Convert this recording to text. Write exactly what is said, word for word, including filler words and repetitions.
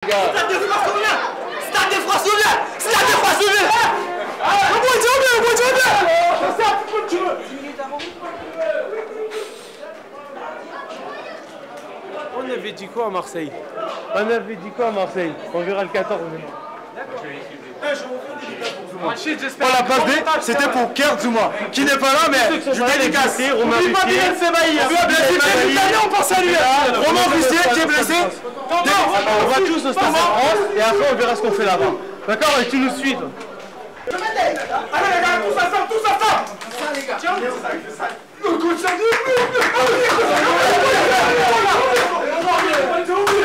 gars. Stade de France, on vient. Stade de France, on vient. Stade de France, on vient. Au bout de jambe, au bout de jambe. C'est ça, pourquoi tu veux? On avait dit quoi à Marseille? On avait dit quoi à Marseille? On verra le quatorze. Pour la passe B, c'était pour Kert Zouma, qui n'est pas là, mais je dédicace. N'oublie pas Bilal Sebaï. On pense à lui. Romain Bussier qui est blessé. On va tous au Stade de France et après on verra ce qu'on fait là-bas. D'accord? Et tu nous suis. Allez les gars, tous ensemble, tous ensemble. Ça les gars. Tiens, le coach a dit.